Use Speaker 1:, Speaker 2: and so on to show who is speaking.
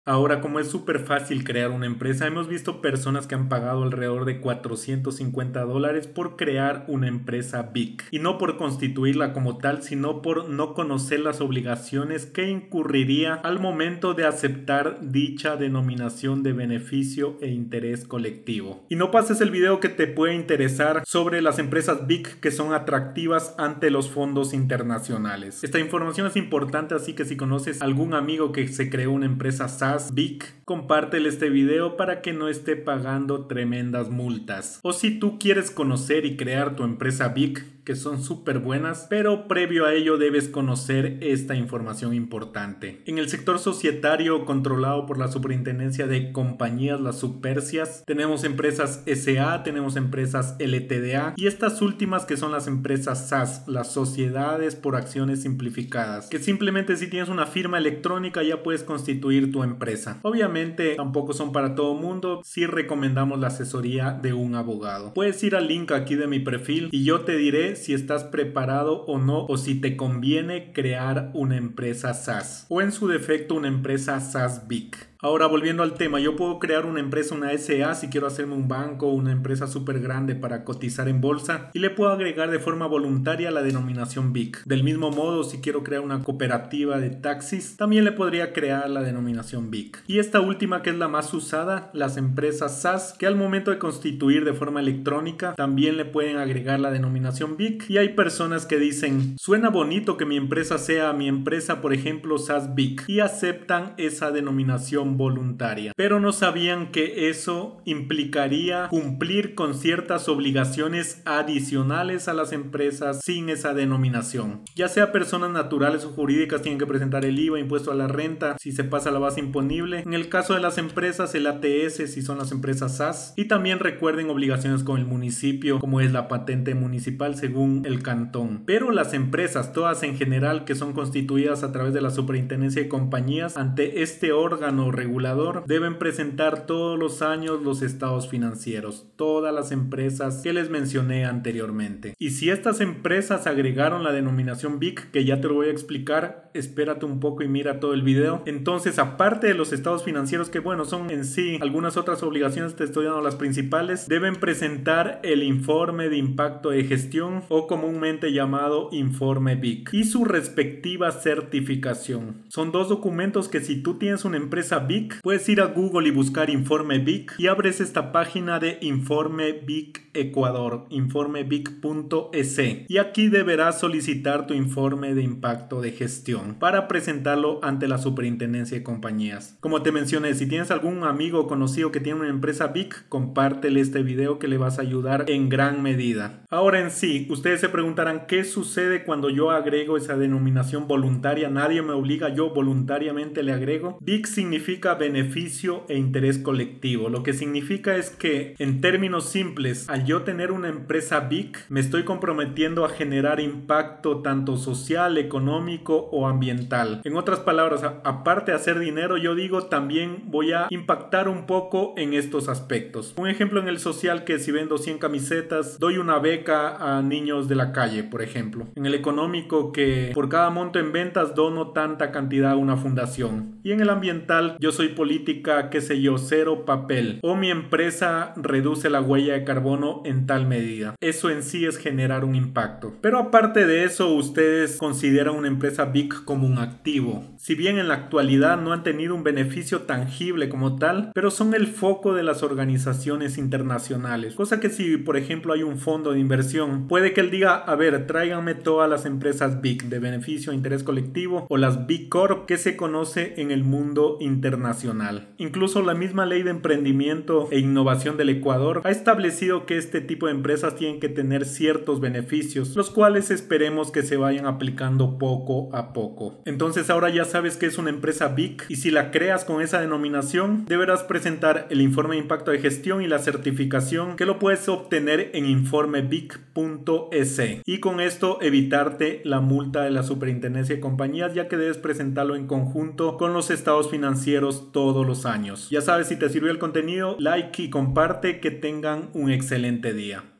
Speaker 1: Ahora, como es súper fácil crear una empresa, hemos visto personas que han pagado alrededor de $450 por crear una empresa Big. Y no por constituirla como tal, sino por no conocer las obligaciones que incurriría al momento de aceptar dicha denominación de beneficio e interés colectivo. Y no pases el video que te puede interesar sobre las empresas Big que son atractivas ante los fondos internacionales. Esta información es importante, así que si conoces algún amigo que se creó una empresa SaaS Big, compártele este video para que no esté pagando tremendas multas. O si tú quieres conocer y crear tu empresa Big, que son súper buenas, pero previo a ello debes conocer esta información importante. En el sector societario controlado por la Superintendencia de Compañías, las Supercias, tenemos empresas SA, tenemos empresas LTDA y estas últimas que son las empresas SAS, las sociedades por acciones simplificadas, que simplemente si tienes una firma electrónica ya puedes constituir tu empresa. Obviamente tampoco son para todo mundo, sí recomendamos la asesoría de un abogado. Puedes ir al link aquí de mi perfil y yo te diré si estás preparado o no, o si te conviene crear una empresa SaaS o en su defecto una empresa SaaS Big. Ahora, volviendo al tema, yo puedo crear una empresa, una SA, si quiero hacerme un banco o una empresa súper grande para cotizar en bolsa, y le puedo agregar de forma voluntaria la denominación Big. Del mismo modo, si quiero crear una cooperativa de taxis, también le podría crear la denominación Big. Y esta última, que es la más usada, las empresas SaaS, que al momento de constituir de forma electrónica, también le pueden agregar la denominación Big. Y hay personas que dicen, suena bonito que mi empresa sea mi empresa, por ejemplo, SaaS Big, y aceptan esa denominación voluntaria, pero no sabían que eso implicaría cumplir con ciertas obligaciones adicionales a las empresas sin esa denominación. Ya sea personas naturales o jurídicas, tienen que presentar el IVA, impuesto a la renta, si se pasa la base imponible. En el caso de las empresas, el ATS, si son las empresas SaaS. Y también recuerden obligaciones con el municipio, como es la patente municipal según el cantón. Pero las empresas, todas en general, que son constituidas a través de la Superintendencia de Compañías, ante este órgano regulador deben presentar todos los años los estados financieros, todas las empresas que les mencioné anteriormente. Y si estas empresas agregaron la denominación Big, que ya te lo voy a explicar, espérate un poco y mira todo el video. Entonces, aparte de los estados financieros, que bueno, son en sí algunas otras obligaciones, te estoy dando las principales, deben presentar el informe de impacto de gestión, o comúnmente llamado informe Big, y su respectiva certificación. Son dos documentos que si tú tienes una empresa Big, puedes ir a Google y buscar Informe Big y abres esta página de Informe Big Ecuador, informebig.es, y aquí deberás solicitar tu informe de impacto de gestión para presentarlo ante la Superintendencia de Compañías. Como te mencioné, si tienes algún amigo o conocido que tiene una empresa Big, compártele este video que le vas a ayudar en gran medida. Ahora en sí, ustedes se preguntarán qué sucede cuando yo agrego esa denominación voluntaria. Nadie me obliga, yo voluntariamente le agrego. Big significa beneficio e interés colectivo. Lo que significa es que, en términos simples, al yo tener una empresa Big, me estoy comprometiendo a generar impacto tanto social, económico o ambiental. En otras palabras, aparte de hacer dinero, yo digo también voy a impactar un poco en estos aspectos. Un ejemplo en el social, que si vendo 100 camisetas, doy una beca a niños de la calle, por ejemplo. En el económico, que por cada monto en ventas dono tanta cantidad a una fundación. Y en el ambiental, yo soy política, qué sé yo, cero papel, o mi empresa reduce la huella de carbono en tal medida. Eso en sí es generar un impacto. Pero aparte de eso, ustedes consideran una empresa Big como un activo. Si bien en la actualidad no han tenido un beneficio tangible como tal, pero son el foco de las organizaciones internacionales. Cosa que si, por ejemplo, hay un fondo de inversión, puede que él diga, a ver, tráiganme todas las empresas Big de beneficio e interés colectivo, o las Big Corp, que se conoce en el mundo internacional. Incluso la misma ley de emprendimiento e innovación del Ecuador ha establecido que este tipo de empresas tienen que tener ciertos beneficios, los cuales esperemos que se vayan aplicando poco a poco. Entonces ahora ya sabes que es una empresa Big, y si la creas con esa denominación, deberás presentar el informe de impacto de gestión y la certificación, que lo puedes obtener en informebig.es, y con esto evitarte la multa de la Superintendencia de Compañías, ya que debes presentarlo en conjunto con los estados financieros todos los años. Ya sabes, si te sirvió el contenido, like y comparte. Que tengan un excelente día.